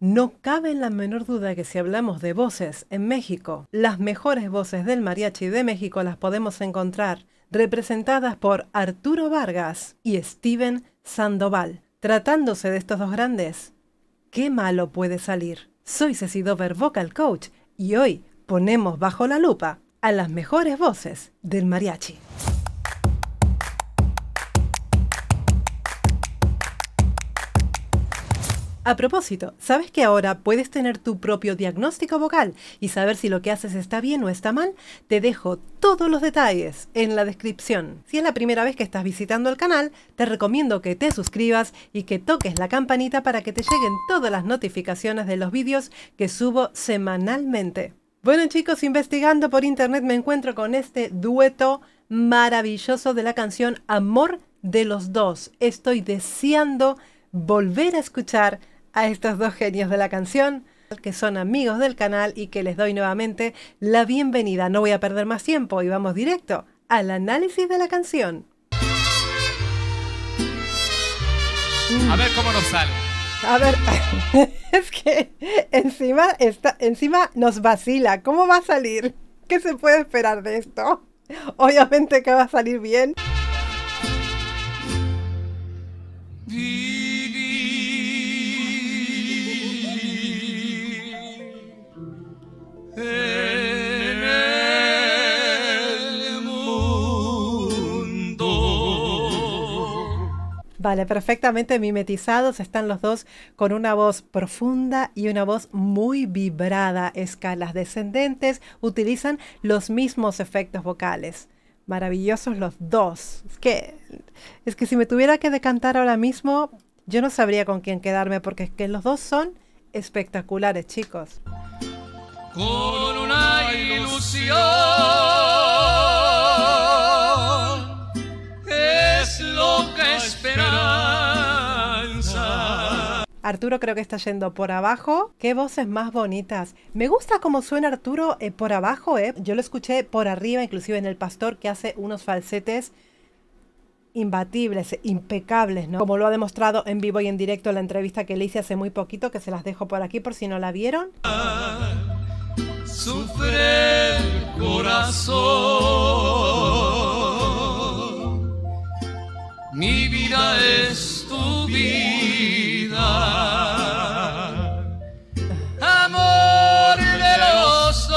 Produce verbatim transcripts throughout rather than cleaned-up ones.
No cabe la menor duda que si hablamos de voces en México, las mejores voces del mariachi de México las podemos encontrar representadas por Arturo Vargas y Steven Sandoval. Tratándose de estos dos grandes, ¿qué malo puede salir? Soy Ceci Dover, Vocal Coach, y hoy ponemos bajo la lupa a las mejores voces del mariachi. A propósito, ¿sabes que ahora puedes tener tu propio diagnóstico vocal y saber si lo que haces está bien o está mal? Te dejo todos los detalles en la descripción. Si es la primera vez que estás visitando el canal, te recomiendo que te suscribas y que toques la campanita para que te lleguen todas las notificaciones de los vídeos que subo semanalmente. Bueno chicos, investigando por internet me encuentro con este dueto maravilloso de la canción Amor de los Dos. Estoy deseando volver a escuchar a estos dos genios de la canción, que son amigos del canal y que les doy nuevamente la bienvenida. No voy a perder más tiempo y vamos directo al análisis de la canción. A ver cómo nos sale. A ver, es que encima, está, encima nos vacila. ¿Cómo va a salir? ¿Qué se puede esperar de esto? Obviamente que va a salir bien. En el mundo. Vale, perfectamente mimetizados están los dos con una voz profunda y una voz muy vibrada. Escalas descendentes, utilizan los mismos efectos vocales. Maravillosos los dos. Es que, es que si me tuviera que decantar ahora mismo, yo no sabría con quién quedarme porque es que los dos son espectaculares, chicos. Con una ilusión es lo que esperanza. Arturo creo que está yendo por abajo. Qué voces más bonitas. Me gusta cómo suena Arturo eh, por abajo. Eh. Yo lo escuché por arriba, inclusive en El Pastor, que hace unos falsetes imbatibles, impecables, ¿no? Como lo ha demostrado en vivo y en directo en la entrevista que le hice hace muy poquito, que se las dejo por aquí por si no la vieron. Sufre el corazón, mi vida es tu vida, amor de los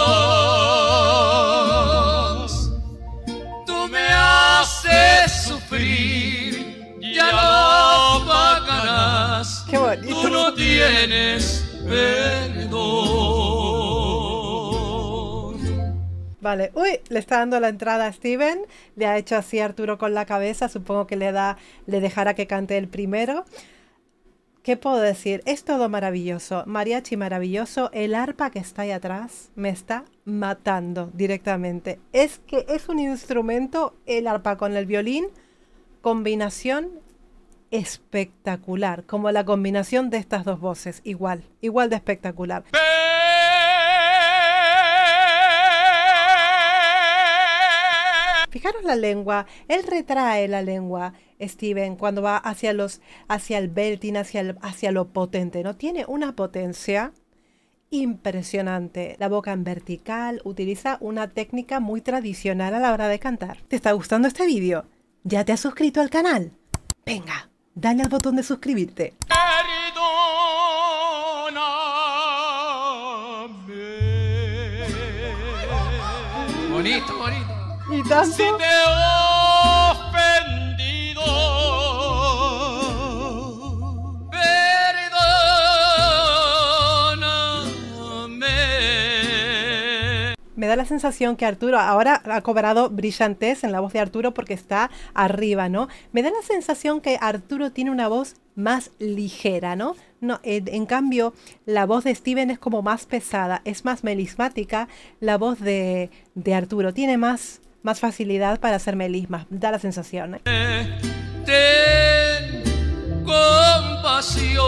dos, tú me haces sufrir, ya no pagarás, qué bonito. Tú no tienes perdón. Vale, uy, le está dando la entrada a Steven, le ha hecho así a Arturo con la cabeza, supongo que le da, le dejará que cante el primero. ¿Qué puedo decir? Es todo maravilloso, mariachi maravilloso, el arpa que está ahí atrás me está matando directamente. Es que es un instrumento, el arpa con el violín, combinación espectacular, como la combinación de estas dos voces, igual, igual de espectacular. Fijaros la lengua, él retrae la lengua, Steven, cuando va hacia los, hacia el belting, hacia, el, hacia lo potente, ¿no? Tiene una potencia impresionante. La boca en vertical, utiliza una técnica muy tradicional a la hora de cantar. ¿Te está gustando este vídeo? ¿Ya te has suscrito al canal? Venga, dale al botón de suscribirte. Bonito, bonito. Y tanto. Si te he ofendido, perdóname. Me da la sensación que Arturo ahora ha cobrado brillantez en la voz de Arturo porque está arriba, ¿no? Me da la sensación que Arturo tiene una voz más ligera, ¿no? No, en, en cambio, la voz de Steven es como más pesada, es más melismática. La voz de, de Arturo tiene más, más facilidad para hacer melismas, da la sensación, ¿eh? Ten compasión,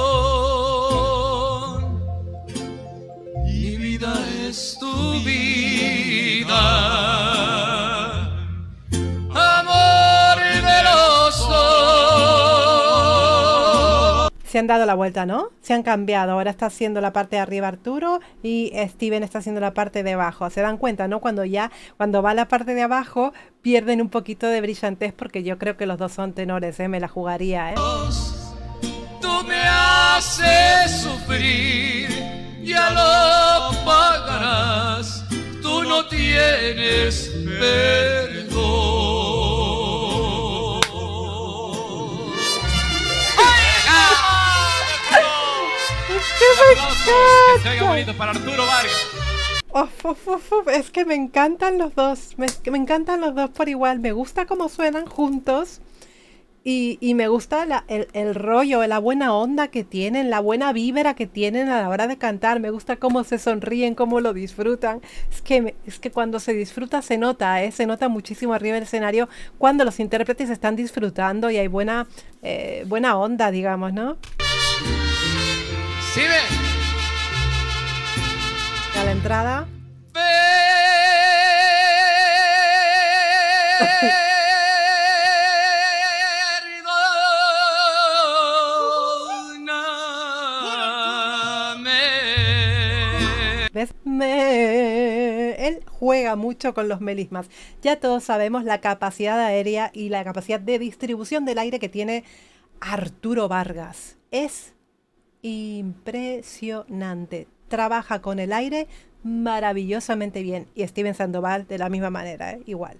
mi vida es tu vida, amor de los dos. Se han dado la vuelta, ¿no? Se han cambiado. Ahora está haciendo la parte de arriba Arturo y Steven está haciendo la parte de abajo. ¿Se dan cuenta, no? Cuando ya, cuando va la parte de abajo, pierden un poquito de brillantez porque yo creo que los dos son tenores, ¿eh? Me la jugaría, ¿eh? Tú me haces sufrir, ya lo pagarás. Tú no tienes perdón. Que se oiga bonito para Arturo Vargas. Uf, uf, uf, uf. Es que me encantan los dos, me, me encantan los dos por igual, me gusta cómo suenan juntos y, y me gusta la, el, el rollo, la buena onda que tienen, la buena vibra que tienen a la hora de cantar, me gusta cómo se sonríen, cómo lo disfrutan, es que, me, es que cuando se disfruta se nota, ¿eh? Se nota muchísimo arriba del escenario cuando los intérpretes están disfrutando y hay buena, eh, buena onda, digamos, ¿no? Sí, ve. A la entrada. ¿Ves? Me... Él juega mucho con los melismas. Ya todos sabemos la capacidad aérea y la capacidad de distribución del aire que tiene Arturo Vargas. Es impresionante. Trabaja con el aire maravillosamente bien. Y Steven Sandoval de la misma manera, ¿eh? Igual.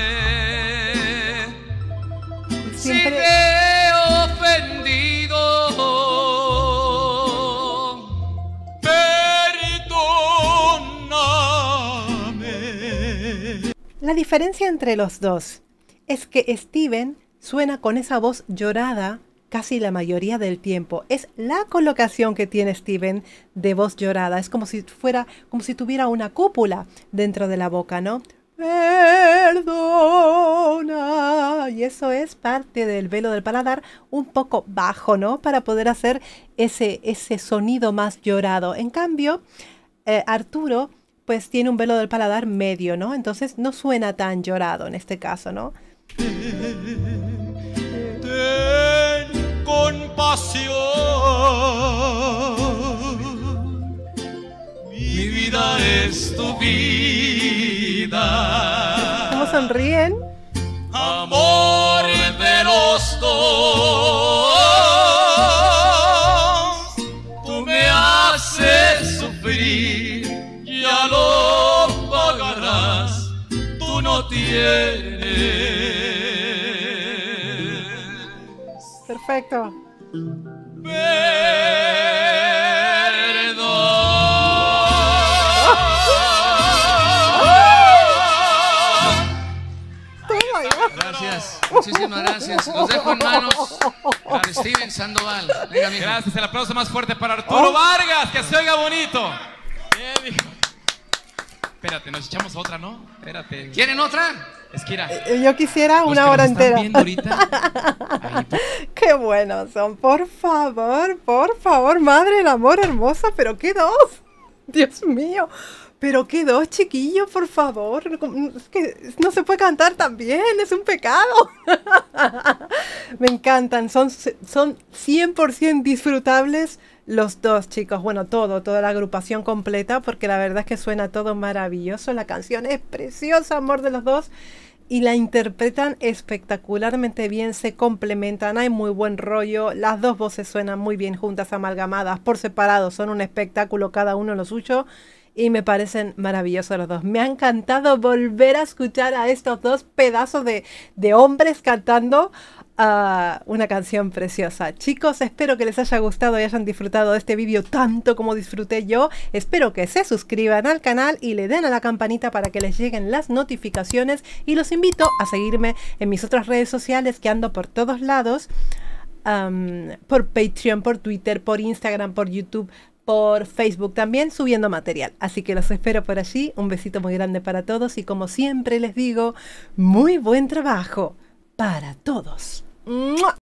Siempre... Si te he ofendido, perdóname. La diferencia entre los dos es que Steven suena con esa voz llorada casi la mayoría del tiempo. Es la colocación que tiene Steven de voz llorada. Es como si fuera, como si tuviera una cúpula dentro de la boca, ¿no? Perdona. Y eso es parte del velo del paladar un poco bajo, ¿no? Para poder hacer ese, ese sonido más llorado. En cambio, eh, Arturo, pues tiene un velo del paladar medio, ¿no? Entonces no suena tan llorado en este caso, ¿no? Ten compasión, mi vida es tu vida. ¿Cómo sonríen? Amor de los dos, tú me haces sufrir, ya lo pagarás, tú no tienes. Perfecto. Gracias, muchísimas gracias. Los dejo en manos para Steven Sandoval. Venga, mijo. Gracias, el aplauso más fuerte para Arturo Oh. Vargas, que se oiga bonito. Bien, mijo. Espérate, nos echamos otra, ¿no? Espérate. ¿Quieren otra? Esquira. Eh, Yo quisiera Los una que hora nos están entera. viendo ahorita, ahí, Qué buenos son, por favor, por favor, madre del amor hermosa, pero qué dos, Dios mío, pero qué dos, chiquillos, por favor, es que no se puede cantar tan bien, es un pecado. Me encantan, son, son cien por ciento disfrutables los dos, chicos, bueno, todo, toda la agrupación completa, porque la verdad es que suena todo maravilloso, la canción es preciosa, amor de los dos, y la interpretan espectacularmente bien, se complementan, hay muy buen rollo, las dos voces suenan muy bien juntas, amalgamadas, por separado, son un espectáculo cada uno lo suyo, y me parecen maravillosos los dos. Me ha encantado volver a escuchar a estos dos pedazos de, de hombres cantando uh, una canción preciosa. Chicos, espero que les haya gustado y hayan disfrutado de este vídeo tanto como disfruté yo. Espero que se suscriban al canal y le den a la campanita para que les lleguen las notificaciones. Y los invito a seguirme en mis otras redes sociales que ando por todos lados. Um, por Patreon, por Twitter, por Instagram, por YouTube, por Facebook también subiendo material. Así que los espero por allí. Un besito muy grande para todos y como siempre les digo, muy buen trabajo para todos. ¡Mua!